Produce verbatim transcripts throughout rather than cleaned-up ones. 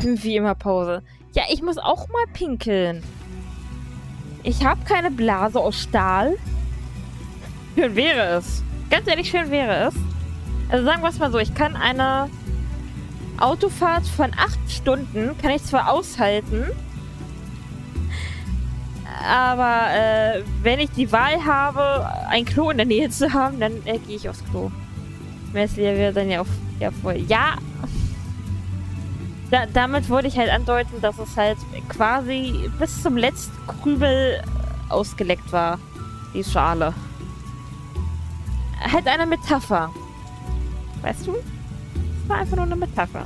Wie immer Pause. Ja, ich muss auch mal pinkeln. Ich habe keine Blase aus Stahl. Schön wäre es. Ganz ehrlich, schön wäre es. Also sagen wir es mal so, ich kann eine Autofahrt von acht Stunden, kann ich zwar aushalten, aber äh, wenn ich die Wahl habe, ein Klo in der Nähe zu haben, dann äh, gehe ich aufs Klo. Messi wäre dann ja auf ja voll. Ja. Da, damit wollte ich halt andeuten, dass es halt quasi bis zum letzten Krümel ausgeleckt war. Die Schale. Halt eine Metapher. Weißt du? Es war einfach nur eine Metapher.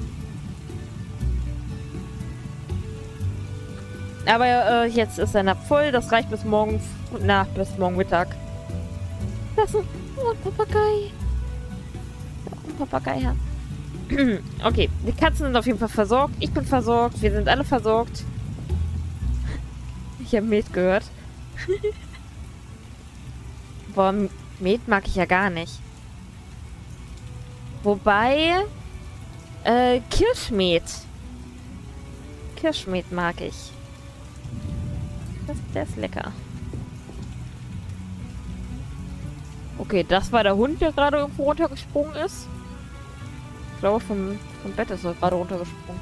Aber äh, jetzt ist er Napf voll. Das reicht bis morgen. Na, bis morgen Mittag. Das ist ein, oh, ein Papagei. Auch ein Papagei hat. Okay, die Katzen sind auf jeden Fall versorgt. Ich bin versorgt. Wir sind alle versorgt. Ich habe Met gehört. Boah, Met mag ich ja gar nicht. Wobei, äh, Kirschmet. Kirschmet mag ich. Das, der ist lecker. Okay, das war der Hund, der gerade irgendwo runtergesprungen ist. Ich glaube, vom, vom Bett ist er gerade runtergesprungen.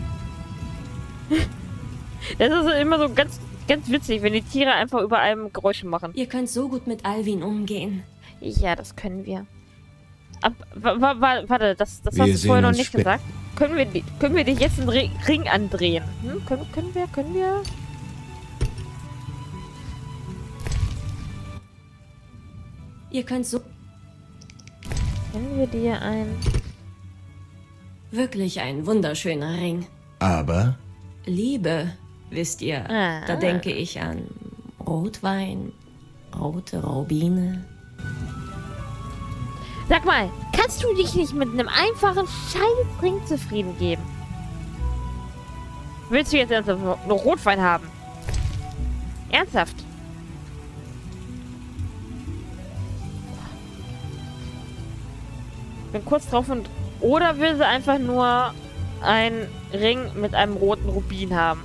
Das ist immer so ganz, ganz witzig, wenn die Tiere einfach über einem Geräusche machen. Ihr könnt so gut mit Alvin umgehen. Ja, das können wir. Ab, wa, wa, wa, warte, das, das hast du vorher noch nicht gesagt. Können wir, können wir dich jetzt einen Ring andrehen? Hm? Können, können wir, können wir? Ihr könnt so... Können wir dir ein... Wirklich ein wunderschöner Ring. Aber? Liebe, wisst ihr, Ah. da denke ich an Rotwein, rote Rubine. Sag mal, kannst du dich nicht mit einem einfachen Scheißring zufrieden geben? Willst du jetzt ernsthaft nur Rotwein haben? Ernsthaft? Bin kurz drauf und... Oder will sie einfach nur einen Ring mit einem roten Rubin haben?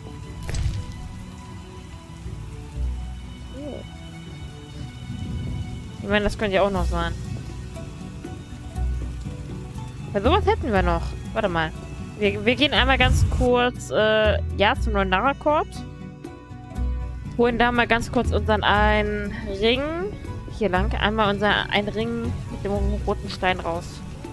Oh. Ich meine, das könnte ja auch noch sein. Bei sowas hätten wir noch. Warte mal. Wir, wir gehen einmal ganz kurz äh, ja zum neuen Narakort. Holen da mal ganz kurz unseren einen Ring. Hier lang. Einmal unser einen Ring mit dem roten Stein raus.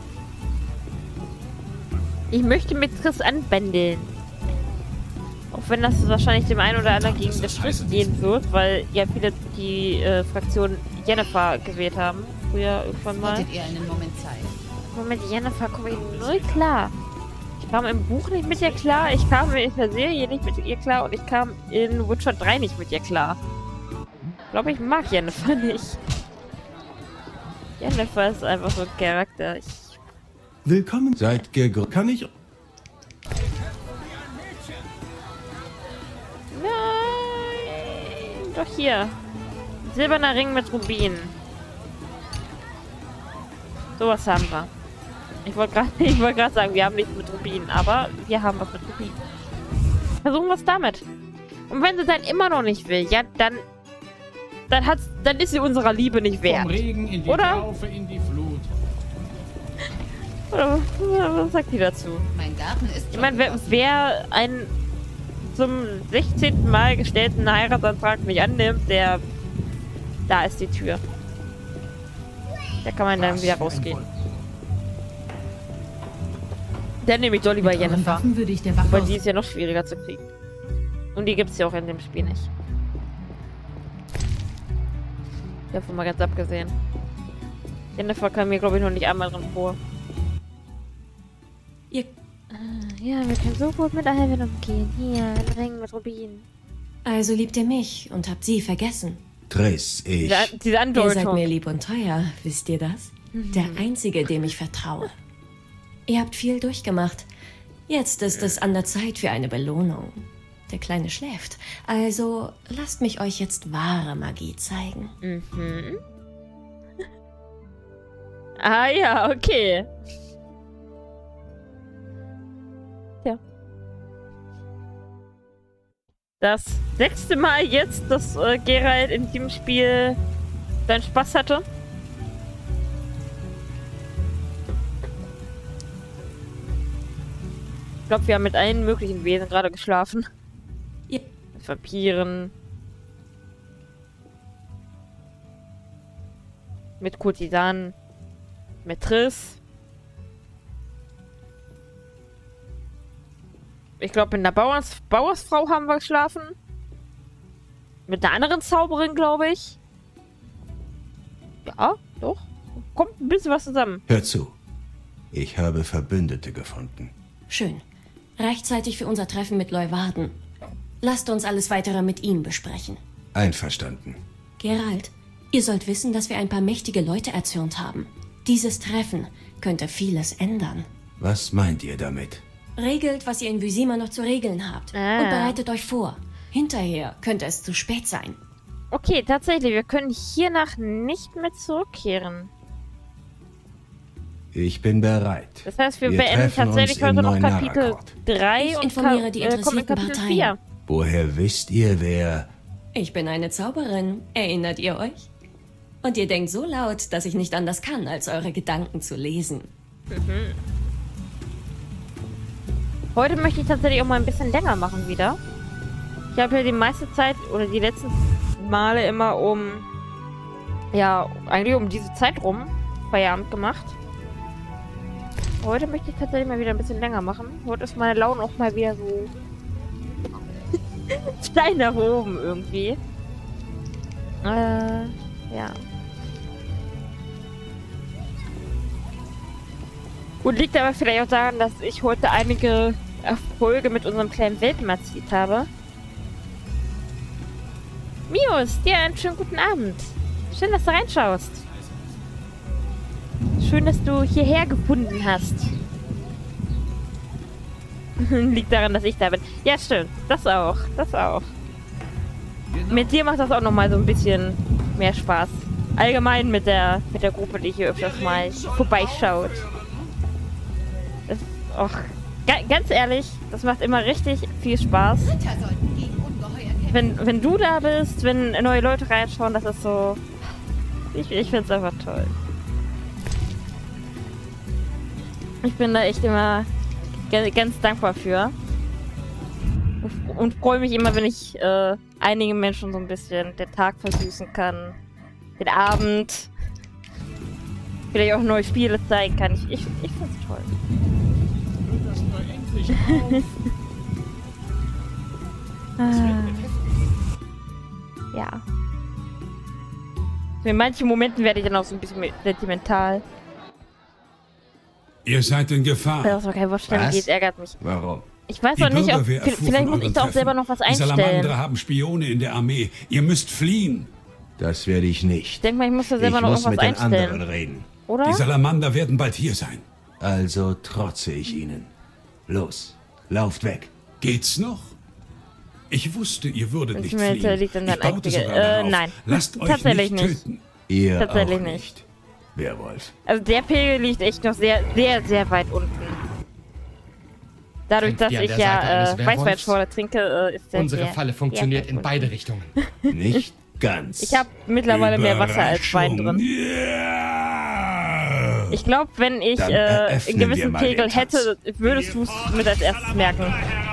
Ich möchte mit Triss anbändeln. Auch wenn das wahrscheinlich dem einen oder anderen gegen den Strich gehen wird, weil ja viele die äh, Fraktion Jennifer gewählt haben. Früher irgendwann mal. Hättet ihr einen Moment Zeit? Moment, Jennifer komme ich null klar. Ich kam im Buch nicht mit ihr klar, ich kam in der Serie nicht mit ihr klar und ich kam in Witcher drei nicht mit ihr klar. Ich glaube, ich mag Jennifer nicht. Jennifer ist einfach so ein Charakter. Ich Willkommen. Seid gegrüßt. Kann ich... Nein! Doch hier. Silberner Ring mit Rubin. Sowas haben wir. Ich wollte gerade ich wollt gerade sagen, wir haben nichts mit Rubin, aber wir haben was mit Rubin. Versuchen wir es damit. Und wenn sie dann immer noch nicht will, ja, dann dann hat's, dann ist sie unserer Liebe nicht wert. Vom Regen in die Oder? Taufe in die Flut. Oder was sagt die dazu? Mein Garten ist Ich meine, wer, wer einen zum sechzehnten Mal gestellten Heiratsantrag nicht annimmt, der... Da ist die Tür. Da kann man dann wieder rausgehen. Dann nehme ich doch lieber Jennifer. Waffen würde ich der Wache Weil die ist ja noch schwieriger zu kriegen. Und die gibt es ja auch in dem Spiel nicht. Davon mal ganz abgesehen. Jennifer kam mir, glaube ich, noch nicht einmal drin vor. Ihr, Ja, wir können so gut mit Alvin umgehen. Hier, ein Ring mit Rubin. also liebt ihr mich und habt sie vergessen. Triss, ich... Diese, diese Ihr seid Andeutung. mir lieb und teuer, wisst ihr das? Der Einzige, dem ich vertraue. Ihr habt viel durchgemacht. Jetzt ist es an der Zeit für eine Belohnung. Der Kleine schläft. Also lasst mich euch jetzt wahre Magie zeigen. Mhm. Ah ja, okay. Ja. das sechste Mal jetzt, dass äh, Geralt in diesem Spiel seinen Spaß hatte. Ich glaube, wir haben mit allen möglichen Wesen gerade geschlafen. Ja. Mit Vampiren. Mit Kurtisanen. Mit Triss. Ich glaube, mit einer Bauers Bauersfrau haben wir geschlafen. Mit einer anderen Zauberin, glaube ich. Ja, doch. Kommt ein bisschen was zusammen. Hör zu. Ich habe Verbündete gefunden. Schön. Rechtzeitig für unser Treffen mit Leuwarden. Lasst uns alles Weitere mit ihm besprechen. Einverstanden. Geralt, ihr sollt wissen, dass wir ein paar mächtige Leute erzürnt haben. Dieses Treffen könnte vieles ändern. Was meint ihr damit? Regelt, was ihr in Vizima noch zu regeln habt. Ah. Und bereitet euch vor. Hinterher könnte es zu spät sein. Okay, tatsächlich. Wir können hiernach nicht mehr zurückkehren. Ich bin bereit. Das heißt, wir, Wir beenden treffen tatsächlich uns im heute noch neuen Kapitel Narakord. drei Ich und informiere Ka die äh, kommen in interessierten Kapitel Parteien. vier. Woher wisst ihr, wer... Ich bin eine Zauberin. Erinnert ihr euch? Und ihr denkt so laut, dass ich nicht anders kann, als eure Gedanken zu lesen. Mhm. Heute möchte ich tatsächlich auch mal ein bisschen länger machen wieder. Ich habe ja die meiste Zeit oder die letzten Male immer um, ja, eigentlich um diese Zeit rum Feierabend gemacht. Heute möchte ich tatsächlich mal wieder ein bisschen länger machen. Heute ist meine Laune auch mal wieder so steil nach oben irgendwie. Äh, ja. Und liegt aber vielleicht auch daran, dass ich heute einige Erfolge mit unserem kleinen Weltmazit habe. Mios, dir einen schönen guten Abend. Schön, dass du reinschaust. Schön, dass du hierher gefunden hast. Liegt daran, dass ich da bin. Ja, stimmt. Das auch. Das auch. Mit dir macht das auch nochmal so ein bisschen mehr Spaß. Allgemein mit der, mit der Gruppe, die hier öfters mal vorbeischaut. Das, och, ga, ganz ehrlich, das macht immer richtig viel Spaß. Wenn, wenn du da bist, wenn neue Leute reinschauen, das ist so... Ich, ich finde es einfach toll. Ich bin da echt immer ganz, ganz dankbar für. Und, und freue mich immer, wenn ich äh, einigen Menschen so ein bisschen den Tag versüßen kann. Den Abend. Vielleicht auch neue Spiele zeigen kann. Ich, ich, ich finde es toll. ah. Ja. In manchen Momenten werde ich dann auch so ein bisschen sentimental. Ihr seid in Gefahr. Weil das auch kein Wort stellen geht, ärgert mich. Warum? Ich weiß Die auch nicht, ob... Bürgerwehr erfuhr Vielleicht von muss ich euren da auch Treffen. selber noch was Die einstellen. Salamandrer haben Spione in der Armee. Ihr müsst fliehen. Das werde ich nicht. Ich denke mal, ich muss da selber ich noch muss irgendwas mit den einstellen. anderen reden. Oder? Die Salamander werden bald hier sein. Also trotze ich ihnen. Los, lauft weg. Geht's noch? Ich wusste, ihr würdet Das nicht mir jetzt, äh, fliehen. liegt an Ich deinem baute Einzige- sogar äh, darauf. nein. Lasst euch Tatsächlich nicht nicht. töten. Ihr Tatsächlich auch nicht. nicht. Werwolf. Also der Pegel liegt echt noch sehr, sehr, sehr weit unten. Dadurch, Kämpft dass ihr an ich der Seite ja eines äh, Werwolfs? Weißweinschorle trinke, äh, ist der Unsere sehr, Falle funktioniert sehr in weit beide unten. Richtungen. Nicht ganz. Ich habe mittlerweile mehr Wasser als Wein Überraschung. drin. Ja. Ich glaube, wenn ich Dann äh, einen eröffnen wir gewissen mal Pegel den Tanz. hätte, würdest du es mit als erstes merken.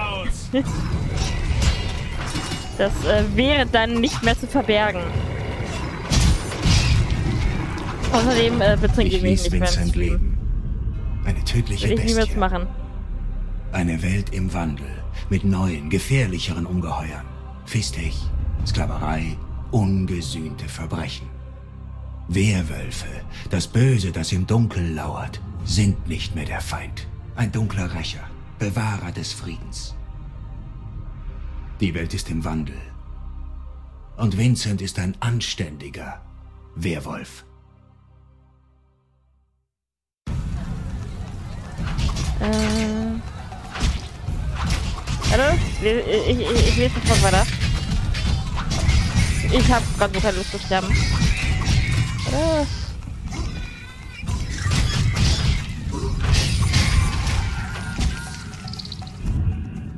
Das äh, wäre dann nicht mehr zu verbergen. Außerdem äh, betrinke ich Ich mich ließ nicht mehr im Vincent Stream. leben. Eine tödliche Würde ich niemals Bestie. machen. Eine Welt im Wandel. Mit neuen, gefährlicheren Ungeheuern. Fistech, Sklaverei, ungesühnte Verbrechen. Werwölfe, das Böse, das im Dunkel lauert, sind nicht mehr der Feind. Ein dunkler Rächer, Bewahrer des Friedens. Die Welt ist im Wandel. Und Vincent ist ein anständiger Werwolf. Äh. Hallo? Ich, ich, ich, ich lese sofort weiter. Ich habe gerade so keine Lust zu sterben. Hallo?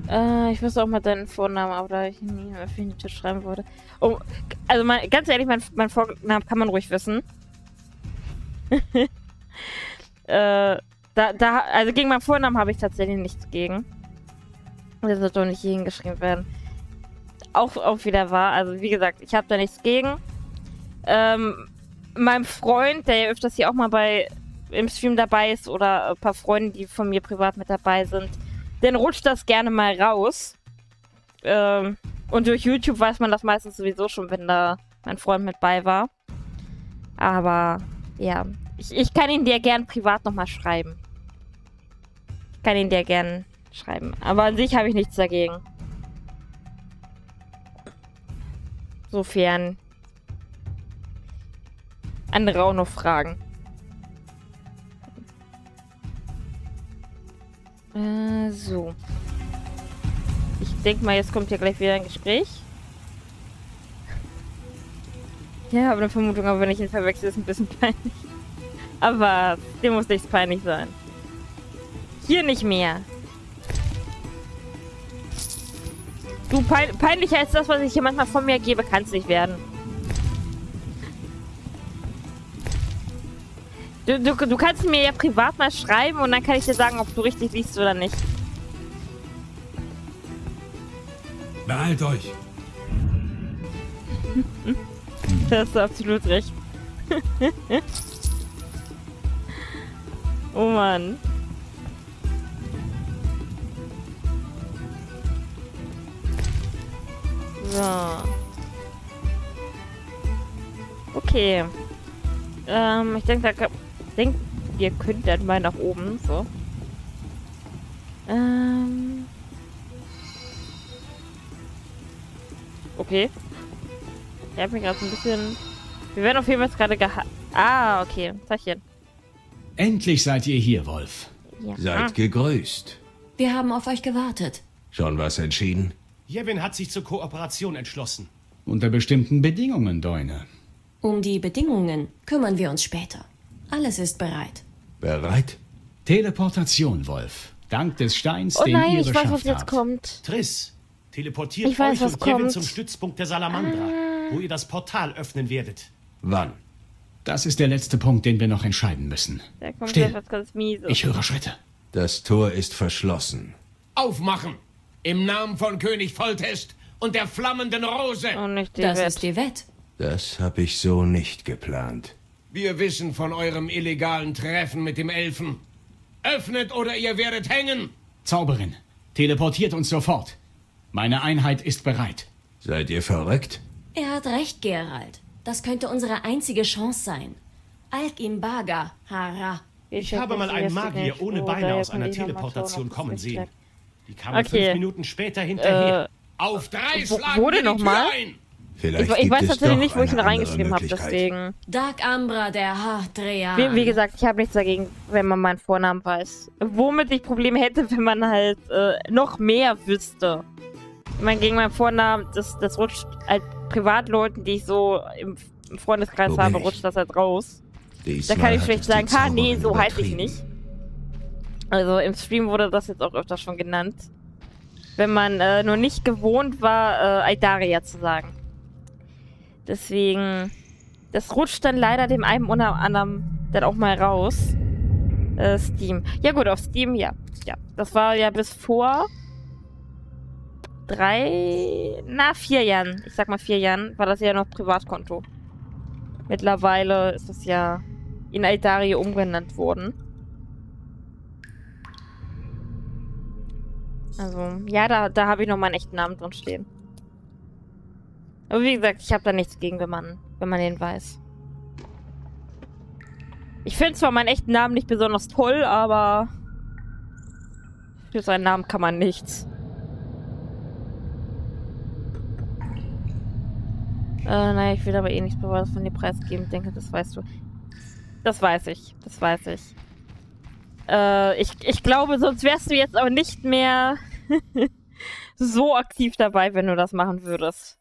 Äh, ich wusste auch mal deinen Vornamen, aber da ich nie mehr für den Tisch schreiben wollte. Oh, also mein, ganz ehrlich, mein, mein Vornamen kann man ruhig wissen. äh, da, da, also gegen meinen Vornamen habe ich tatsächlich nichts gegen. Das wird doch nicht hier hingeschrieben werden. Auch, auch wieder wahr. Also wie gesagt, ich habe da nichts gegen. Ähm, meinem Freund, der ja öfters hier auch mal bei im Stream dabei ist oder ein paar Freunde, die von mir privat mit dabei sind, dann rutscht das gerne mal raus. Ähm, und durch YouTube weiß man das meistens sowieso schon, wenn da mein Freund mit bei war. Aber ja, ich, ich kann ihn dir gern privat nochmal schreiben. Ich kann ihn dir gern schreiben. Aber an sich habe ich nichts dagegen. Sofern andere auch noch fragen. Äh, so. Ich denke mal, jetzt kommt ja gleich wieder ein Gespräch. Ja, aber eine Vermutung, aber wenn ich ihn verwechsel, ist ein bisschen peinlich. Aber dem muss nichts peinlich sein. Hier nicht mehr. Du, pein peinlicher als das, was ich hier manchmal von mir gebe, kann es nicht werden. Du, du, du kannst mir ja privat mal schreiben und dann kann ich dir sagen, ob du richtig liest oder nicht. Beeilt euch. Da hast du absolut recht. Oh Mann. So. Okay. Ähm, ich denke, da denk, ihr könnt dann mal nach oben, so. Ähm. Okay. Ich habe mich gerade so ein bisschen... Wir werden auf jeden Fall gerade geha... Ah, okay. Zeichen. Endlich seid ihr hier, Wolf. Ja. Seid gegrüßt. Wir haben auf euch gewartet. Schon was entschieden? Jevin hat sich zur Kooperation entschlossen. Unter bestimmten Bedingungen, Doine. Um die Bedingungen kümmern wir uns später. Alles ist bereit. Bereit? Teleportation, Wolf. Dank des Steins, Oh den nein, ihr ich weiß, was beschafft jetzt habt. kommt. Triss, teleportiert Ich weiß, euch was und Jevin kommt. zum Stützpunkt der Salamandra, wo ihr das Portal öffnen werdet. Wann? Das ist der letzte Punkt, den wir noch entscheiden müssen. Da kommt Still. jetzt was ganz Mieses. Ich höre Schritte. Das Tor ist verschlossen. Aufmachen! Im Namen von König Foltest und der flammenden Rose! Oh, nicht die Das Wett. ist die Wett. Das habe ich so nicht geplant. Wir wissen von eurem illegalen Treffen mit dem Elfen. Öffnet oder ihr werdet hängen! Zauberin, teleportiert uns sofort. Meine Einheit ist bereit. Seid ihr verrückt? Er hat recht, Geralt. Das könnte unsere einzige Chance sein. Alkim Baga, Hara. Ich habe mal einen Magier ohne Beine aus einer Teleportation kommen sehen. Die kamen Okay. fünf Minuten später hinterher. Äh, Auf drei Wo- schlagen wurde wir die noch Tür mal? ein! Vielleicht ich, ich gibt weiß es tatsächlich doch nicht, wo ich ihn eine andere reingeschrieben habe, Möglichkeit. deswegen. Dark Ambra, der Haardreher. Wie, wie gesagt, ich habe nichts dagegen, wenn man meinen Vornamen weiß. Womit ich Probleme hätte, wenn man halt äh, noch mehr wüsste. Ich meine, gegen meinen Vornamen, das, das rutscht halt Privatleuten, die ich so im, im Freundeskreis Wo bin habe, ich? rutscht das halt raus. Da Diesmal kann ich hat schlecht es die sagen, ha, nee, Zauberin so heiße ich übertrieben. nicht. Also im Stream wurde das jetzt auch öfter schon genannt. Wenn man äh, nur nicht gewohnt war, äh, Aidaria zu sagen. Deswegen, das rutscht dann leider dem einen oder anderen dann auch mal raus. Äh, Steam. Ja gut, auf Steam, ja. Ja, das war ja bis vor drei, na vier Jahren, ich sag mal vier Jahren, war das ja noch Privatkonto. Mittlerweile ist das ja in Aidaria umgenannt worden. Also, ja, da, da habe ich noch meinen echten Namen drin stehen. Aber wie gesagt, ich habe da nichts gegen, wenn man, wenn man den weiß. Ich finde zwar meinen echten Namen nicht besonders toll, aber für seinen Namen kann man nichts. Äh, naja, ich will aber eh nichts Privates von dir preisgeben. Ich denke, das weißt du. Das weiß ich. Das weiß ich. Äh, ich, ich glaube, sonst wärst du jetzt auch nicht mehr so aktiv dabei, wenn du das machen würdest.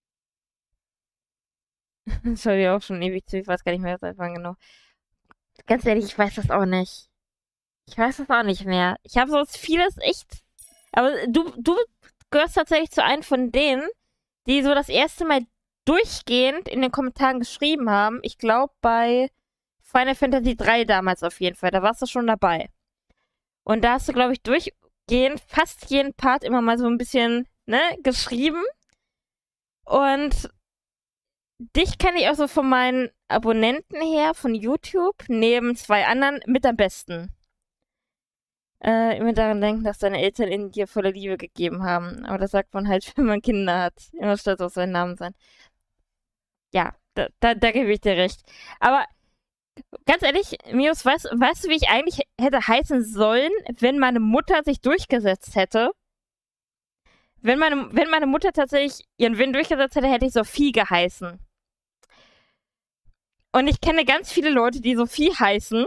Das war ja auch schon ewig zu. Ich weiß gar nicht mehr, seit wann genau. Ganz ehrlich, ich weiß das auch nicht. Ich weiß das auch nicht mehr. Ich habe sonst vieles echt... Aber du, du gehörst tatsächlich zu einem von denen, die so das erste Mal durchgehend in den Kommentaren geschrieben haben. Ich glaube bei Final Fantasy drei damals auf jeden Fall. Da warst du schon dabei. Und da hast du, glaube ich, durchgehend fast jeden Part immer mal so ein bisschen, ne, geschrieben. Und dich kenne ich auch so von meinen Abonnenten her, von YouTube, neben zwei anderen mit am besten. Äh, immer daran denken, dass deine Eltern in dir voller Liebe gegeben haben. Aber das sagt man halt, wenn man Kinder hat. Immer stolz auf seinen Namen sein. Ja, da, da, da gebe ich dir recht. Aber ganz ehrlich, Mios, weißt, weißt du, wie ich eigentlich hätte heißen sollen, wenn meine Mutter sich durchgesetzt hätte? Wenn meine, wenn meine Mutter tatsächlich ihren Willen durchgesetzt hätte, hätte ich Sophie geheißen. Und ich kenne ganz viele Leute, die Sophie heißen.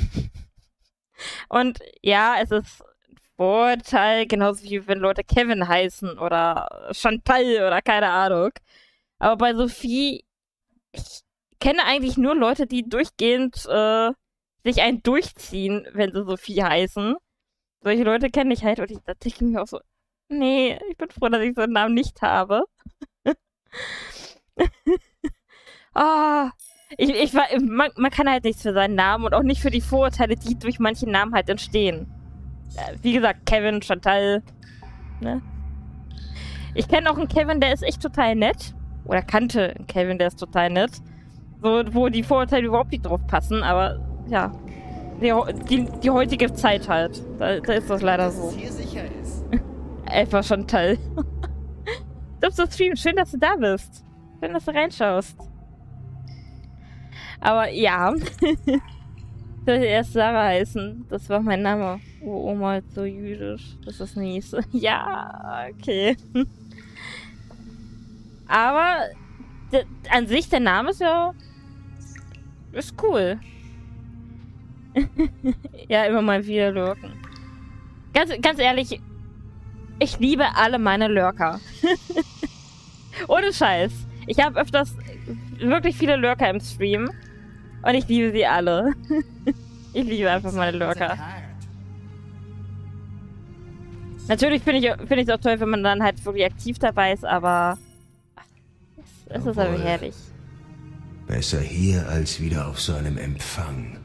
Und ja, es ist ein Vorteil, genauso wie wenn Leute Kevin heißen oder Chantal oder keine Ahnung. Aber bei Sophie, ich kenne eigentlich nur Leute, die durchgehend äh, sich einen durchziehen, wenn sie Sophie heißen. Solche Leute kenne ich halt und ich, da denke ich mir auch so, nee, ich bin froh, dass ich so einen Namen nicht habe. Ah, ich, ich, man, man kann halt nichts für seinen Namen und auch nicht für die Vorurteile, die durch manche Namen halt entstehen. Wie gesagt, Kevin, Chantal, ne? Ich kenne auch einen Kevin, der ist echt total nett. Oder kannte einen Kevin, der ist total nett. So, wo die Vorurteile überhaupt nicht drauf passen, aber ja, die, die, die heutige Zeit halt. Da, da ist das leider so. Dass es hier sicher ist. Einfach Chantal. Du bist so streamen. Schön, dass du da bist. Schön, dass du reinschaust. Aber ja. Ich sollte erst Sarah heißen. Das war mein Name. Oh, Oma ist so jüdisch. Das ist mies. Ja, okay. Aber an sich, der Name ist ja... ist cool. Ja, immer mal wieder lurken. Ganz, ganz ehrlich, ich liebe alle meine Lurker. Ohne Scheiß. Ich habe öfters wirklich viele Lurker im Stream. Und ich liebe sie alle. Ich liebe einfach meine Lurker. Natürlich finde ich es find auch toll, wenn man dann halt wirklich aktiv dabei ist, aber... es, es ist aber herrlich. Besser hier als wieder auf so einem Empfang.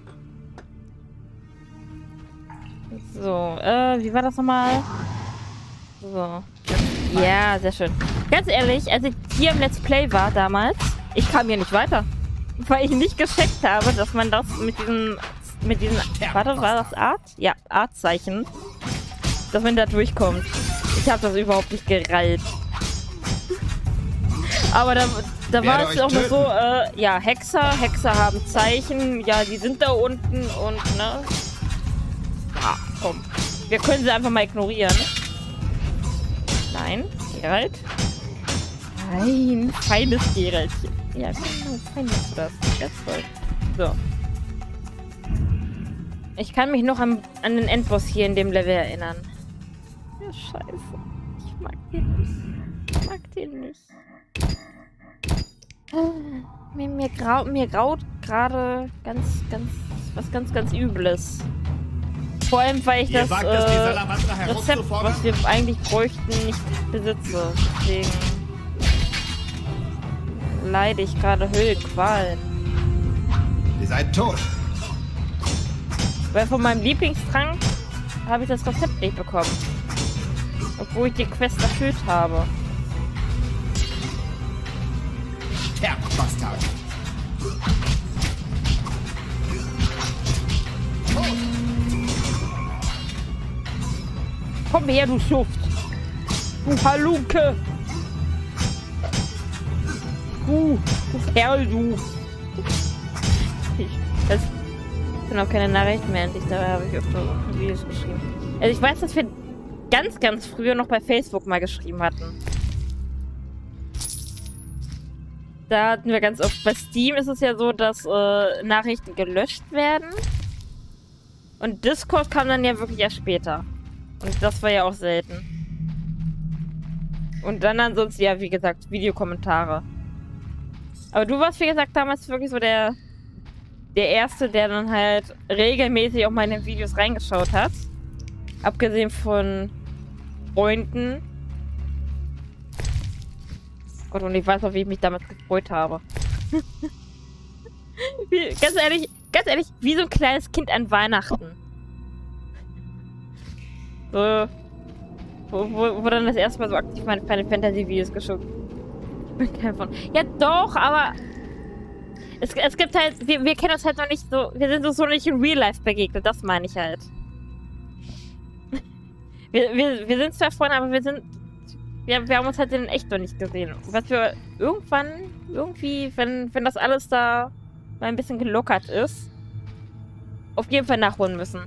So, äh, wie war das nochmal? So. Ja, sehr schön. Ganz ehrlich, als ich hier im Let's Play war damals, ich kam hier nicht weiter. Weil ich nicht gecheckt habe, dass man das mit diesem, mit diesem, warte, war das Art? Ja, Art-Zeichen, dass man da durchkommt. Ich habe das überhaupt nicht gerallt. Aber da, da war es auch noch so, äh, ja, Hexer, Hexer haben Zeichen, ja, die sind da unten und, ne? Ah, komm. Wir können sie einfach mal ignorieren. Nein, Geralt. Nein, feines Geraltchen. Ja, genau, fein ist das. Ganz toll. So. Ich kann mich noch an, an den Endboss hier in dem Level erinnern. Ja, scheiße. Ich mag den nicht. Ich mag den nicht. Mir, mir, grau, mir graut gerade ganz, ganz, was ganz, ganz Übles. Vor allem, weil ich das, äh, Rezept, was wir eigentlich bräuchten, nicht besitze. Deswegen leide ich gerade Höhenqualen. Ihr seid tot. Weil von meinem Lieblingstrank habe ich das Rezept nicht bekommen. Obwohl ich die Quest erfüllt habe. Sterb, Bastard! Komm her, du Schuft! Du Halunke! Du, du Kerl, du! Ich, das sind auch keine Nachrichten mehr endlich, da habe ich öfter Videos geschrieben. Also ich weiß, dass wir ganz, ganz früher noch bei Facebook mal geschrieben hatten. Da hatten wir ganz oft, bei Steam ist es ja so, dass äh, Nachrichten gelöscht werden. Und Discord kam dann ja wirklich erst später. Und das war ja auch selten. Und dann ansonsten, ja, wie gesagt, Videokommentare. Aber du warst, wie gesagt, damals wirklich so der, der Erste, der dann halt regelmäßig auch mal in den Videos reingeschaut hat. Abgesehen von Freunden. Gott, und ich weiß auch, wie ich mich damals gefreut habe. wie, ganz ehrlich, ganz ehrlich, wie so ein kleines Kind an Weihnachten. So, wo, wo, wo dann das erste Mal so aktiv meine Final Fantasy Videos geschaut. Ich bin kein von. Ja doch, aber es, es gibt halt, wir, wir kennen uns halt noch nicht so, wir sind uns so nicht in Real Life begegnet, das meine ich halt. wir, wir, wir sind zwar Freunde, aber wir sind, wir, wir haben uns halt in echt noch nicht gesehen. Was wir irgendwann, irgendwie, wenn, wenn das alles da mal ein bisschen gelockert ist, auf jeden Fall nachholen müssen.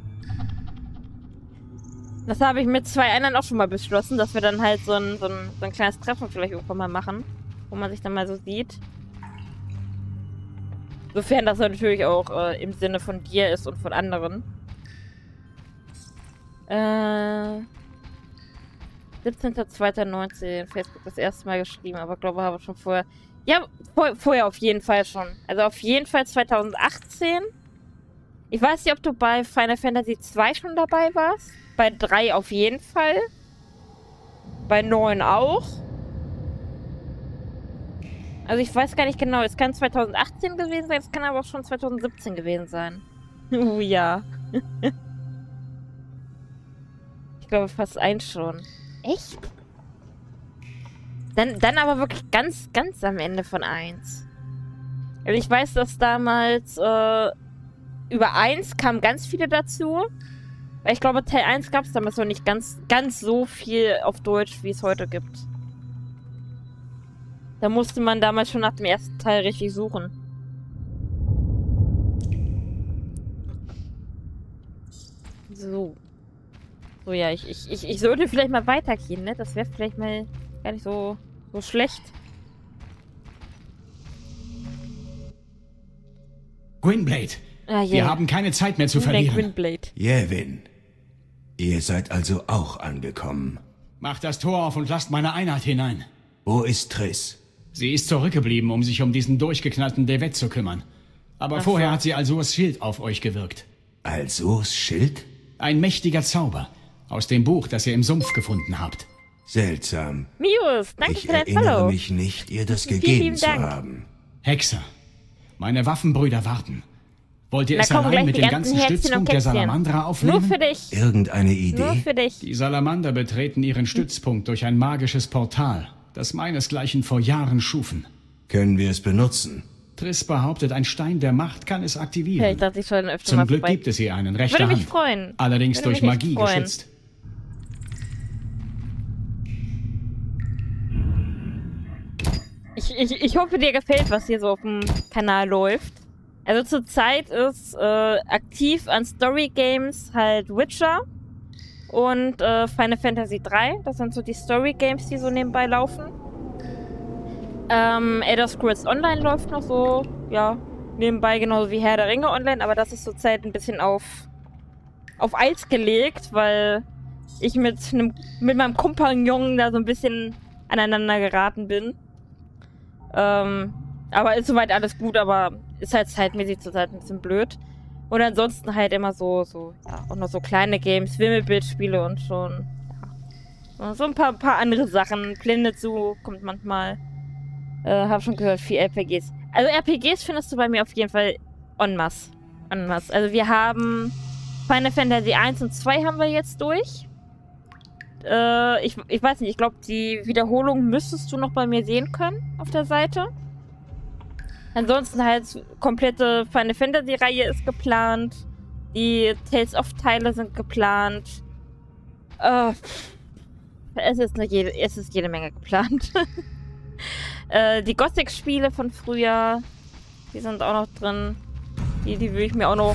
Das habe ich mit zwei anderen auch schon mal beschlossen, dass wir dann halt so ein, so ein, so ein kleines Treffen vielleicht irgendwann mal machen, wo man sich dann mal so sieht. Sofern das natürlich auch äh, im Sinne von dir ist und von anderen. Äh, siebzehnter zweiter neunzehn, Facebook das erste Mal geschrieben, aber glaube, habe schon vorher... Ja, vor, vorher auf jeden Fall schon. Also auf jeden Fall zwanzig achtzehn. Ich weiß nicht, ob du bei Final Fantasy zwei schon dabei warst. Bei drei auf jeden Fall. Bei neun auch. Also ich weiß gar nicht genau. Es kann zwanzig achtzehn gewesen sein, es kann aber auch schon zwanzig siebzehn gewesen sein. Oh ja. Ich glaube fast eins schon. Echt? Dann, dann aber wirklich ganz, ganz am Ende von eins. Also ich weiß, dass damals äh, über eins kamen ganz viele dazu. Weil ich glaube, Teil eins gab es damals noch nicht ganz, ganz so viel auf Deutsch, wie es heute gibt. Da musste man damals schon nach dem ersten Teil richtig suchen. So. So, ja, ich, ich, ich, ich sollte vielleicht mal weitergehen, ne? Das wäre vielleicht mal gar nicht so, so schlecht. Gwynblade, Ah, yeah. wir haben keine Zeit mehr zu verlieren. Gwynblade. Yevin, ihr seid also auch angekommen. Macht das Tor auf und lasst meine Einheit hinein. Wo ist Triss? Sie ist zurückgeblieben, um sich um diesen durchgeknallten Devet zu kümmern. Aber Ach vorher so. hat sie Alsurs Schild auf euch gewirkt. Alsurs Schild? Ein mächtiger Zauber. Aus dem Buch, das ihr im Sumpf gefunden habt. Seltsam. Mius, danke ich für dein erinnere Follow. mich nicht, ihr das Vielen gegeben lieben zu Dank. haben. Hexer, meine Waffenbrüder warten. Wollt ihr Na es komm, allein gleich mit die dem ganzen ganzen Herzchen und Stützpunkt der Kätzchen. Salamandra aufnehmen? Nur für dich. Irgendeine Idee? Nur für dich. Die Salamander betreten ihren Stützpunkt durch ein magisches Portal, das meinesgleichen vor Jahren schufen. Können wir es benutzen? Triss behauptet, ein Stein der Macht kann es aktivieren. Ja, ich dachte, ich soll öfter Zum mal Glück vorbei. gibt es hier einen rechter Würde mich Hand. freuen. Allerdings Würde durch mich echt Magie freuen. geschützt. Ich, ich, ich hoffe, dir gefällt, was hier so auf dem Kanal läuft. Also zurzeit ist äh, aktiv an Story Games halt Witcher und äh, Final Fantasy drei. Das sind so die Story Games, die so nebenbei laufen. Ähm, Elder Scrolls Online läuft noch so, ja, nebenbei, genauso wie Herr der Ringe Online, aber das ist zurzeit ein bisschen auf, auf Eis gelegt, weil ich mit, nem, mit meinem Kompagnon da so ein bisschen aneinander geraten bin. Ähm, aber ist soweit alles gut, aber ist halt zeitmäßig zurzeit ein bisschen blöd. Und ansonsten halt immer so, so, ja, auch noch so kleine Games, Wimmelbildspiele und schon, ja, so ein paar, paar andere Sachen. Planet Zoo kommt manchmal. Äh, hab schon gehört, viel R P Gs. Also R P Gs findest du bei mir auf jeden Fall en masse. En masse. Also wir haben Final Fantasy eins und zwei haben wir jetzt durch. Äh, ich, ich weiß nicht, ich glaube, die Wiederholung müsstest du noch bei mir sehen können auf der Seite. Ansonsten halt komplette Final Fantasy Reihe ist geplant. Die Tales of Teile sind geplant. Äh, es ist eine jede, es ist jede Menge geplant. äh, die Gothic-Spiele von früher, die sind auch noch drin. Die, die will ich mir auch noch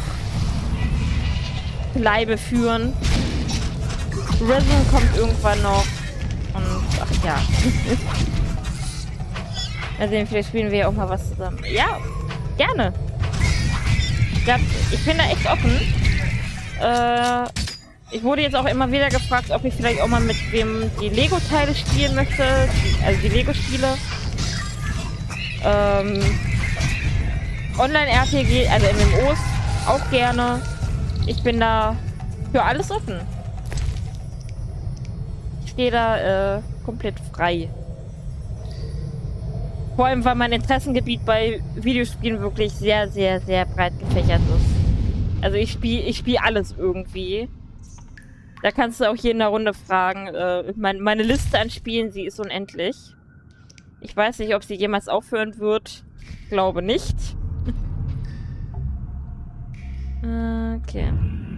zu Leibe führen. Risen kommt irgendwann noch. Und ach ja. Also vielleicht spielen wir ja auch mal was zusammen. Ja, gerne. Ich, glaub, ich bin da echt offen. Äh, ich wurde jetzt auch immer wieder gefragt, ob ich vielleicht auch mal mit wem die Lego-Teile spielen möchte. Also die Lego-Spiele. Ähm, Online-R P G, also M M Os auch gerne. Ich bin da für alles offen. stehe da äh, komplett frei. Vor allem, weil mein Interessengebiet bei Videospielen wirklich sehr, sehr, sehr breit gefächert ist. Also ich spiele ich spiel alles irgendwie. Da kannst du auch hier in der Runde fragen. Äh, mein, meine Liste an Spielen, sie ist unendlich. Ich weiß nicht, ob sie jemals aufhören wird. Ich glaube nicht. Okay.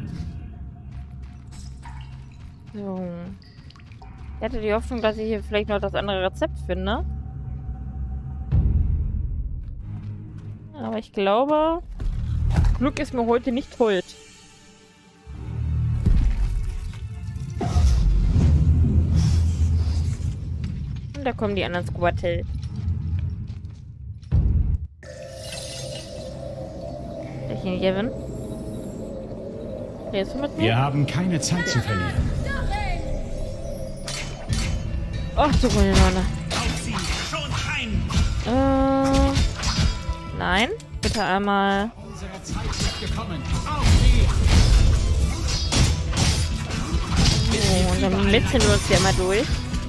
So. Ich hatte die Hoffnung, dass ich hier vielleicht noch das andere Rezept finde. Aber ich glaube, Glück ist mir heute nicht hold. Und da kommen die anderen Squattel. Welchen Jevin? Redest du mit mir? Wir haben keine Zeit zu verlieren. Ach du grüne Nonne. Äh, nein. Bitte einmal. Unsere Zeit ist gekommen. Oh, und dann metzeln wir uns hier mal durch.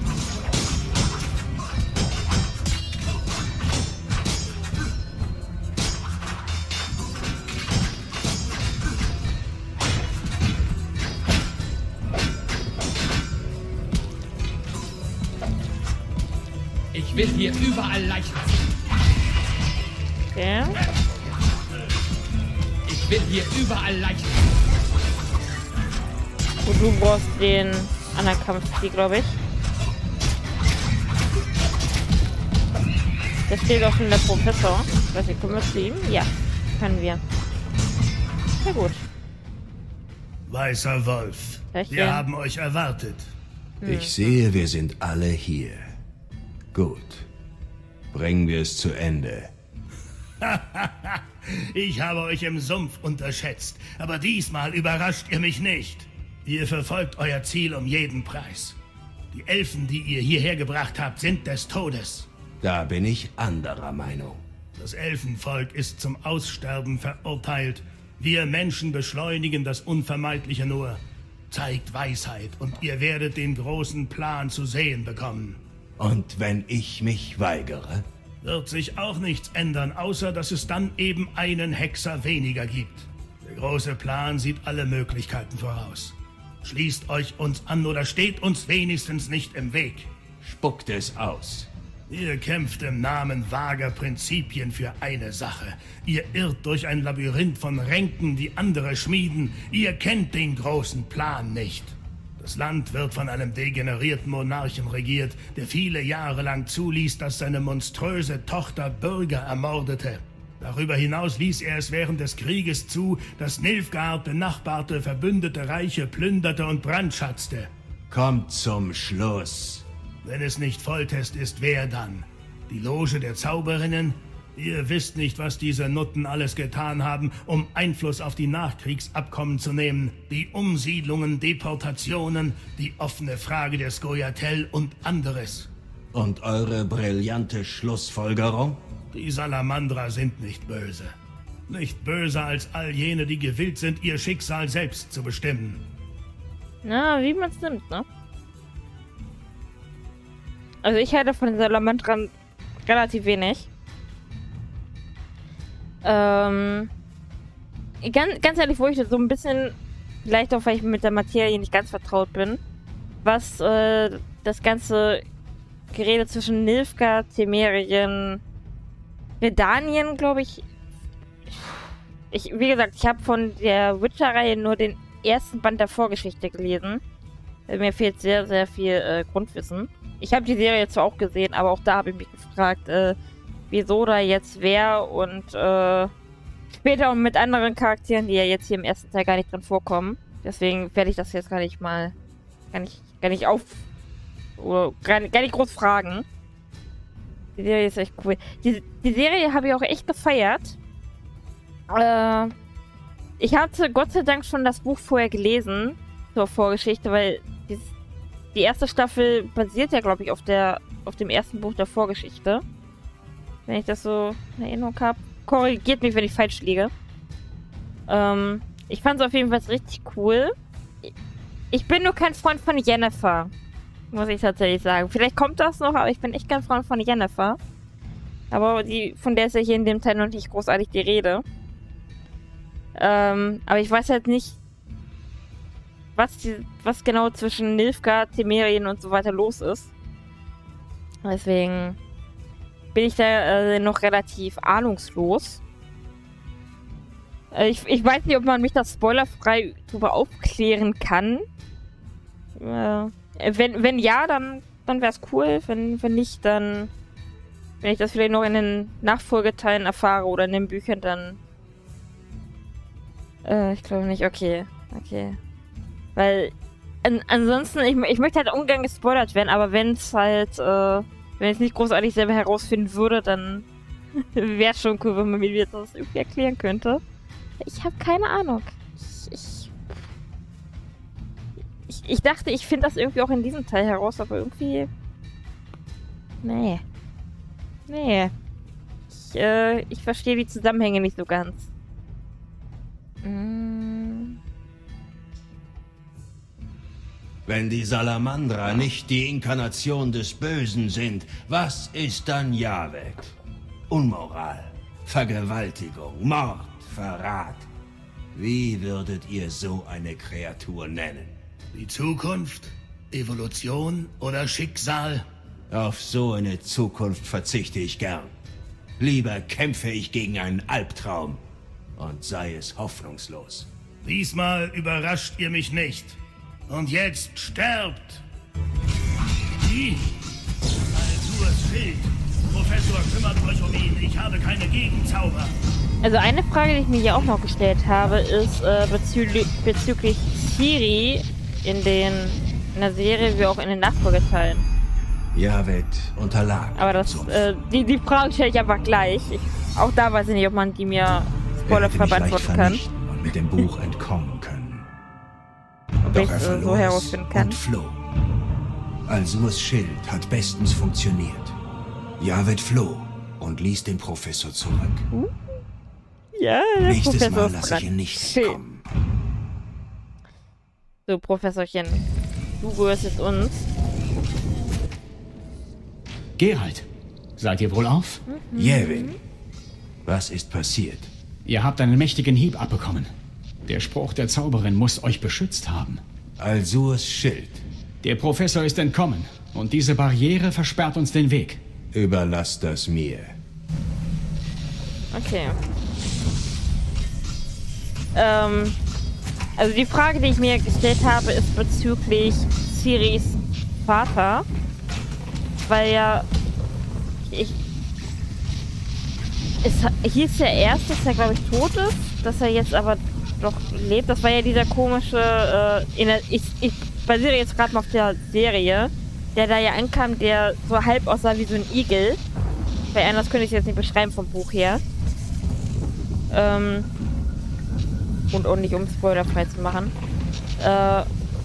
Ich will hier überall Leichen. Okay. Ich will hier überall Leichen. Und du brauchst den anderen Kampfstil, glaube ich. Da steht auch schon der Professor. Ich weiß nicht, können wir zu ihm? Ja, können wir. Sehr gut. Weißer Wolf, Recht, wir ja. haben euch erwartet. Ich sehe, wir sind alle hier. Gut. Bringen wir es zu Ende. Ich habe euch im Sumpf unterschätzt, aber diesmal überrascht ihr mich nicht. Ihr verfolgt euer Ziel um jeden Preis. Die Elfen, die ihr hierher gebracht habt, sind des Todes. Da bin ich anderer Meinung. Das Elfenvolk ist zum Aussterben verurteilt. Wir Menschen beschleunigen das Unvermeidliche nur. Zeigt Weisheit und ihr werdet den großen Plan zu sehen bekommen. Und wenn ich mich weigere? Wird sich auch nichts ändern, außer dass es dann eben einen Hexer weniger gibt. Der große Plan sieht alle Möglichkeiten voraus. Schließt euch uns an oder steht uns wenigstens nicht im Weg. Spuckt es aus. Ihr kämpft im Namen vager Prinzipien für eine Sache. Ihr irrt durch ein Labyrinth von Ränken, die andere schmieden. Ihr kennt den großen Plan nicht. Das Land wird von einem degenerierten Monarchen regiert, der viele Jahre lang zuließ, dass seine monströse Tochter Bürger ermordete. Darüber hinaus ließ er es während des Krieges zu, dass Nilfgaard benachbarte verbündete Reiche plünderte und brandschatzte. Kommt zum Schluss. Wenn es nicht Foltest ist, wer dann? Die Loge der Zauberinnen? Ihr wisst nicht, was diese Nutten alles getan haben, um Einfluss auf die Nachkriegsabkommen zu nehmen. Die Umsiedlungen, Deportationen, die offene Frage der Scoia'tael und anderes. Und eure brillante Schlussfolgerung? Die Salamandra sind nicht böse. Nicht böser als all jene, die gewillt sind, ihr Schicksal selbst zu bestimmen. Na, wie man es nimmt, ne? Also ich halte von den Salamandern relativ wenig. Ähm, ganz, ganz ehrlich, wo ich so ein bisschen, vielleicht auch, weil ich mit der Materie nicht ganz vertraut bin, was äh, das ganze Gerede zwischen Nilfgaard, Temerien, Redanien, glaube ich. Ich, wie gesagt, ich habe von der Witcher-Reihe nur den ersten Band der Vorgeschichte gelesen. Mir fehlt sehr, sehr viel äh, Grundwissen. Ich habe die Serie zwar auch gesehen, aber auch da habe ich mich gefragt, äh, wieso da jetzt wer und äh, später auch mit anderen Charakteren, die ja jetzt hier im ersten Teil gar nicht drin vorkommen. Deswegen werde ich das jetzt gar nicht mal, gar nicht, gar nicht auf, oder gar, gar nicht groß fragen. Die Serie ist echt cool. Die, die Serie habe ich auch echt gefeiert. Äh, ich hatte Gott sei Dank schon das Buch vorher gelesen, zur Vorgeschichte, weil die, die erste Staffel basiert ja, glaube ich, auf der, auf dem ersten Buch der Vorgeschichte. Wenn ich das so in Erinnerung habe. Korrigiert mich, wenn ich falsch liege. Ähm, ich fand es auf jeden Fall richtig cool. Ich bin nur kein Freund von Yennefer. Muss ich tatsächlich sagen. Vielleicht kommt das noch, aber ich bin echt kein Freund von Yennefer. Aber die, von der ist ja hier in dem Teil noch nicht großartig die Rede. Ähm, aber ich weiß halt nicht, was, die, was genau zwischen Nilfgaard, Temerien und so weiter los ist. Deswegen bin ich da äh, noch relativ ahnungslos. Äh, ich, ich weiß nicht, ob man mich da spoilerfrei drüber aufklären kann. Äh, wenn, wenn ja, dann, dann wäre es cool. Wenn, wenn nicht, dann... Wenn ich das vielleicht noch in den Nachfolgeteilen erfahre oder in den Büchern, dann... Äh, ich glaube nicht. Okay. Okay. Weil... An, ansonsten, ich, ich möchte halt ungern gespoilert werden, aber wenn es halt... Äh, wenn ich es nicht großartig selber herausfinden würde, dann... wäre es schon cool, wenn man mir das irgendwie erklären könnte. Ich habe keine Ahnung. Ich... Ich, ich, ich dachte, ich finde das irgendwie auch in diesem Teil heraus, aber irgendwie... Nee. Nee. Ich, äh, ich verstehe die Zusammenhänge nicht so ganz. Mm. Wenn die Salamandra nicht die Inkarnation des Bösen sind, was ist dann Yavet? Unmoral, Vergewaltigung, Mord, Verrat. Wie würdet ihr so eine Kreatur nennen? Die Zukunft? Evolution oder Schicksal? Auf so eine Zukunft verzichte ich gern. Lieber kämpfe ich gegen einen Albtraum und sei es hoffnungslos. Diesmal überrascht ihr mich nicht. Und jetzt sterbt! Wie? Alturas Schild. Professor, kümmert euch um ihn. Ich habe keine Gegenzauber. Also eine Frage, die ich mir hier auch noch gestellt habe, ist äh, bezüglich, bezüglich Ciri in, den, in der Serie wie auch in den Nachfolgeteilen. Yavet unterlag. Aber das, äh, die, die Fragen stelle ich einfach gleich. Ich, auch da weiß ich nicht, ob man die mir spoilerfrei beantworten kann. Und mit dem Buch entkommen können. Ob Doch ich es äh, so herausfinden kann. Und floh. Alsurs Schild hat bestens funktioniert. Yavet floh und ließ den Professor zurück. Uh. Ja, der Nächstes Professor Mal lasse ich ihn nicht Schön. kommen. So, Professorchen. Du gehörst jetzt uns. Geralt, seid ihr wohl auf? Mhm. Yevin, was ist passiert? Ihr habt einen mächtigen Hieb abbekommen. Der Spruch der Zauberin muss euch beschützt haben. Alsurs Schild. Der Professor ist entkommen und diese Barriere versperrt uns den Weg. Überlasst das mir. Okay. Ähm, also die Frage, die ich mir gestellt habe, ist bezüglich Ciris Vater. Weil ja, ich, es hieß ja erst, dass er, glaube ich, tot ist, dass er jetzt aber doch lebt. Das war ja dieser komische, äh, in der, ich, ich basiere jetzt gerade mal auf der Serie, der da ja ankam, der so halb aussah wie so ein Igel. Weil anders könnte ich es jetzt nicht beschreiben vom Buch her. Ähm, und auch nicht, um spoilerfrei zu machen. Äh,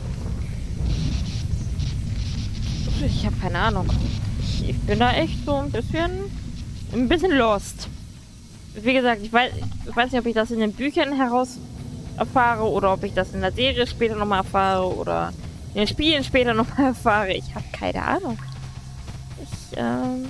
ich habe keine Ahnung. Ich, ich bin da echt so ein bisschen, ein bisschen lost. Wie gesagt, ich weiß, ich weiß nicht, ob ich das in den Büchern heraus erfahre oder ob ich das in der Serie später nochmal erfahre oder in den Spielen später nochmal erfahre. Ich habe keine Ahnung. Ich, ähm...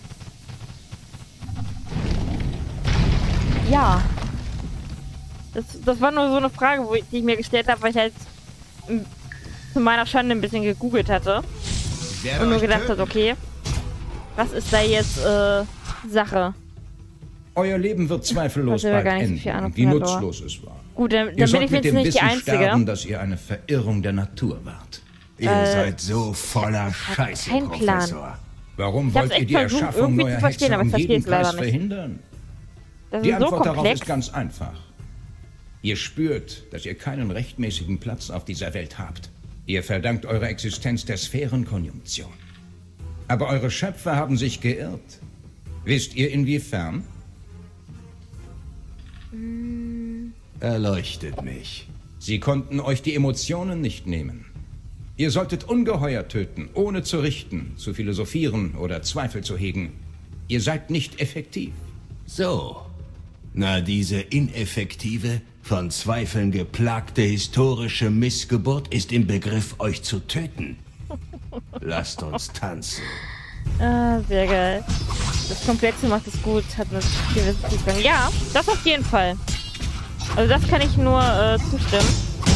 Ja. Das, das war nur so eine Frage, wo ich, die ich mir gestellt habe, weil ich halt zu meiner Schande ein bisschen gegoogelt hatte. Und nur gedacht habe, okay, was ist da jetzt äh, Sache? Euer Leben wird zweifellos bald enden, so wie nutzlos es war. Gut, dann, dann ihr bin ich jetzt nicht die Einzige. Sterben, dass ihr eine Verirrung der Natur wart. Ihr äh, seid so voller Scheiße, kein Professor. Plan. Warum wollt ihr die versucht, Erschaffung neuer Hexer um jeden Preis nicht. verhindern? Das die ist Antwort so darauf komplex. ist ganz einfach. Ihr spürt, dass ihr keinen rechtmäßigen Platz auf dieser Welt habt. Ihr verdankt eure Existenz der Sphärenkonjunktion. Aber eure Schöpfer haben sich geirrt. Wisst ihr inwiefern? Erleuchtet mich. Sie konnten euch die Emotionen nicht nehmen. Ihr solltet Ungeheuer töten, ohne zu richten, zu philosophieren oder Zweifel zu hegen. Ihr seid nicht effektiv. So. Na, diese ineffektive, von Zweifeln geplagte historische Missgeburt ist im Begriff, euch zu töten. Lasst uns tanzen. Ah, sehr geil. Das Komplexe macht es gut, hat eine gewisse Tiefgang. Ja, das auf jeden Fall. Also das kann ich nur äh, zustimmen.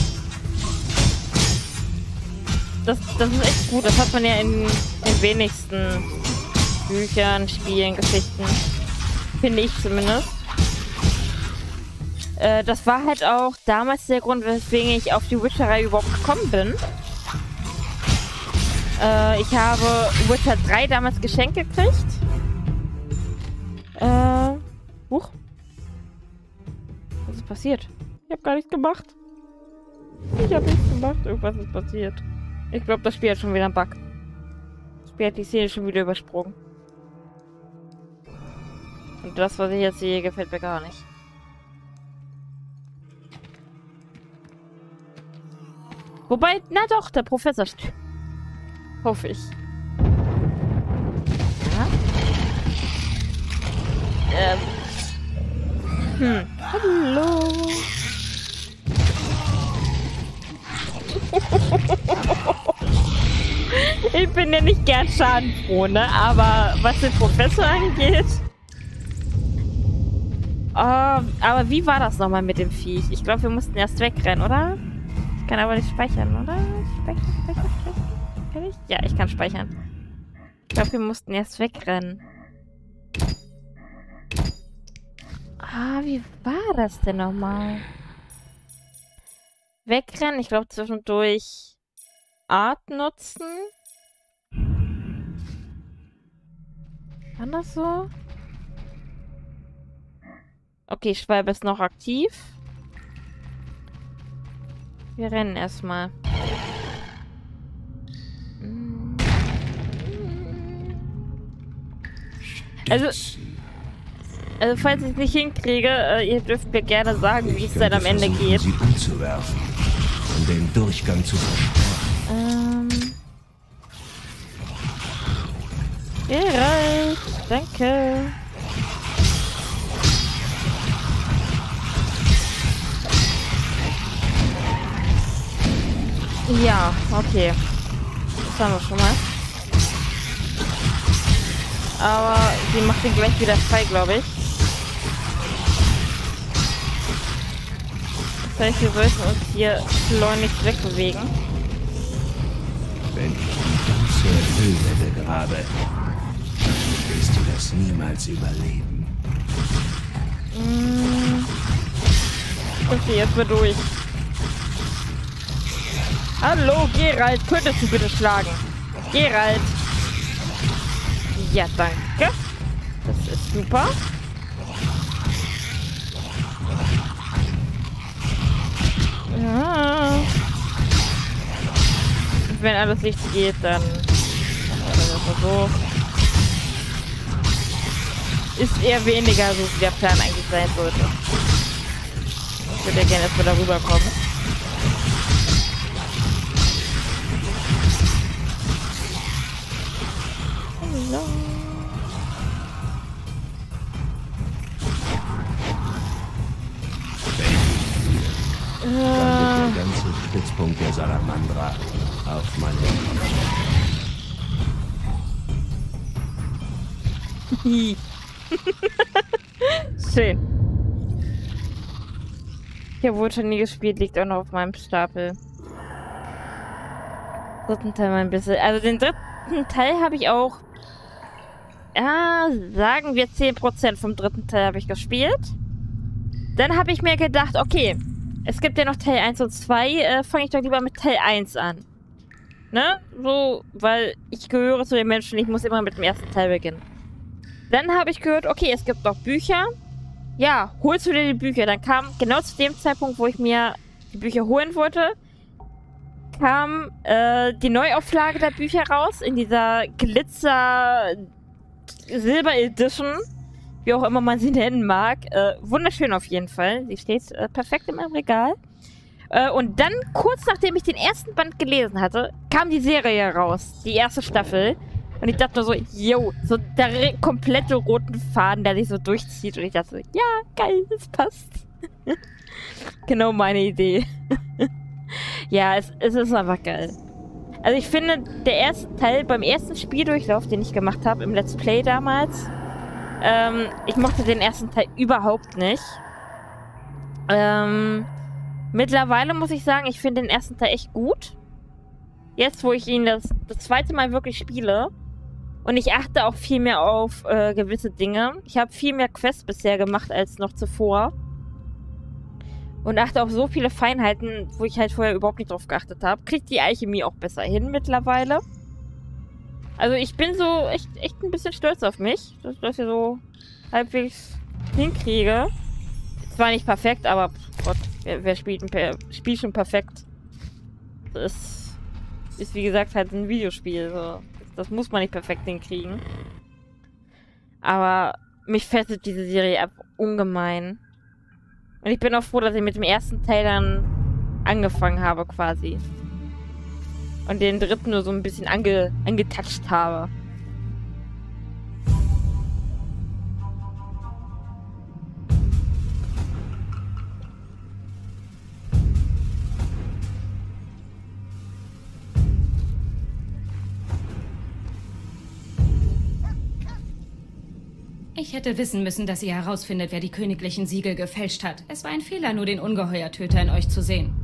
Das, das ist echt gut. Das hat man ja in den wenigsten Büchern, Spielen, Geschichten. Finde ich zumindest. Äh, das war halt auch damals der Grund, weswegen ich auf die Witcherei überhaupt gekommen bin. Äh, ich habe Witcher drei damals geschenkt gekriegt. Äh, huch. Was ist passiert? Ich habe gar nichts gemacht. Ich habe nichts gemacht. Irgendwas ist passiert. Ich glaube, das Spiel hat schon wieder einen Bug. Das Spiel hat die Szene schon wieder übersprungen. Und das, was ich jetzt sehe, gefällt mir gar nicht. Wobei, na doch, der Professor stirbt. Hoffe ich. Ja? Ähm. Hm. Hallo. Ich bin ja nicht gern schadenfroh, ne? Aber was den Professor angeht... Oh, aber wie war das nochmal mit dem Viech? Ich glaube, wir mussten erst wegrennen, oder? Ich kann aber nicht speichern, oder? Speichern, speichern, speichern. Kann ich? Ja, ich kann speichern. Ich glaube, wir mussten erst wegrennen. Ah, wie war das denn nochmal? Wegrennen, ich glaube zwischendurch Art nutzen. War das so? Okay, Schwalbe ist noch aktiv. Wir rennen erstmal. Also, also falls ich es nicht hinkriege, äh, ihr dürft mir gerne sagen, wie es dann am Ende geht. Sie umzuwerfen, um den Durchgang zu versperren. Ähm. Geralt, danke. Ja, okay. Das haben wir schon mal. Aber sie macht ihn gleich wieder frei, glaube ich. Das heißt, wir sollten uns hier schleunigst wegbewegen. Wenn ich die ganze Höhle begrabe, wirst du das niemals überleben. Mmh. Okay, jetzt mal durch. Hallo, Geralt, könntest du bitte schlagen? Geralt. Ja, danke. Das ist super. Ja. Und wenn alles nicht geht, dann... so. Ist eher weniger so, wie der Plan eigentlich sein sollte. Ich würde ja gerne erstmal darüber kommen. Hallo. Dann wird der ganze Stützpunkt der Salamandra auf meine Kopf. Schön. Ich habe wohl schon nie gespielt, liegt auch noch auf meinem Stapel. Dritten Teil mal ein bisschen. Also den dritten Teil habe ich auch... Ja, sagen wir zehn Prozent vom dritten Teil habe ich gespielt. Dann habe ich mir gedacht, okay, es gibt ja noch Teil eins und zwei, äh, fange ich doch lieber mit Teil eins an. Ne? So, weil ich gehöre zu den Menschen, ich muss immer mit dem ersten Teil beginnen. Dann habe ich gehört, okay, es gibt noch Bücher. Ja, holst du dir die Bücher? Dann kam genau zu dem Zeitpunkt, wo ich mir die Bücher holen wollte, kam äh, die Neuauflage der Bücher raus in dieser Glitzer Silber Edition, wie auch immer man sie nennen mag. Äh, wunderschön auf jeden Fall. Sie steht äh, perfekt in meinem Regal. Äh, und dann, kurz nachdem ich den ersten Band gelesen hatte, kam die Serie raus. Die erste Staffel. Und ich dachte nur so, yo, so der komplette roten Faden, der sich so durchzieht. Und ich dachte so, ja, geil, das passt. Genau meine Idee. Ja, es, es ist einfach geil. Also ich finde, der erste Teil, beim ersten Spieldurchlauf, den ich gemacht habe, im Let's Play damals, ähm, ich mochte den ersten Teil überhaupt nicht. Ähm, mittlerweile muss ich sagen, ich finde den ersten Teil echt gut. Jetzt, wo ich ihn das, das zweite Mal wirklich spiele. Und ich achte auch viel mehr auf äh, gewisse Dinge. Ich habe viel mehr Quests bisher gemacht als noch zuvor. Und achte auf so viele Feinheiten, wo ich halt vorher überhaupt nicht drauf geachtet habe. Kriegt die Alchemie auch besser hin mittlerweile. Also ich bin so echt, echt ein bisschen stolz auf mich, dass ich das hier so halbwegs hinkriege. Zwar nicht perfekt, aber pff, Gott, wer, wer spielt, ein per spielt schon perfekt? Das ist, wie gesagt, halt ein Videospiel. So. Das muss man nicht perfekt hinkriegen. Aber mich fesselt diese Serie ab ungemein. Und ich bin auch froh, dass ich mit dem ersten Teil dann angefangen habe, quasi. Und den dritten nur so ein bisschen ange angetatscht habe. Ich hätte wissen müssen, dass ihr herausfindet, wer die königlichen Siegel gefälscht hat. Es war ein Fehler, nur den Ungeheuertöter in euch zu sehen.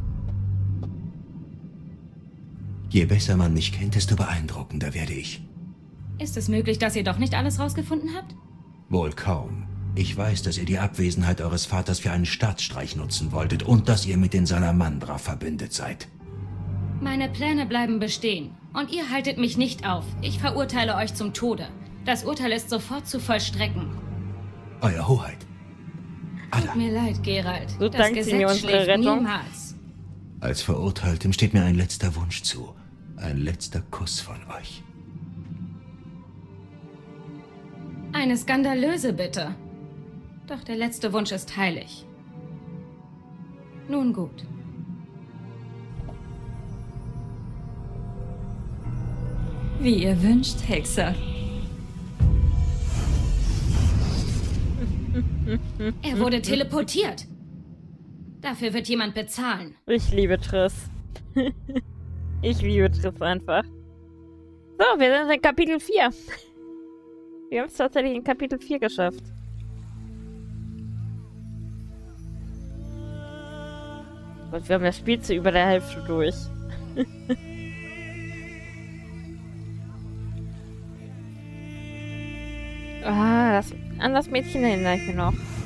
Je besser man mich kennt, desto beeindruckender werde ich. Ist es möglich, dass ihr doch nicht alles rausgefunden habt? Wohl kaum. Ich weiß, dass ihr die Abwesenheit eures Vaters für einen Staatsstreich nutzen wolltet und dass ihr mit den Salamandra verbündet seid. Meine Pläne bleiben bestehen. Und ihr haltet mich nicht auf. Ich verurteile euch zum Tode. Das Urteil ist sofort zu vollstrecken. Euer Hoheit. Ada. Tut mir leid, Geralt. So das Gesetz schläft niemals. Als Verurteiltem steht mir ein letzter Wunsch zu. Ein letzter Kuss von euch. Eine skandalöse Bitte. Doch der letzte Wunsch ist heilig. Nun gut. Wie ihr wünscht, Hexer. Er wurde teleportiert. Dafür wird jemand bezahlen. Ich liebe Triss. Ich liebe Triss einfach. So, wir sind in Kapitel vier. Wir haben es tatsächlich in Kapitel vier geschafft. Und wir haben das Spiel zu über der Hälfte durch. Ah, das, an das Mädchen erinnere ich mich noch.